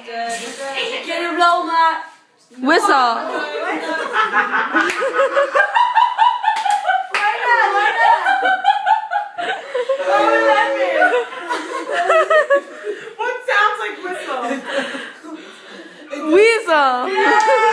Can you blow my whistle? Why not? Why not? What sounds like whistle? Weasel. Yeah.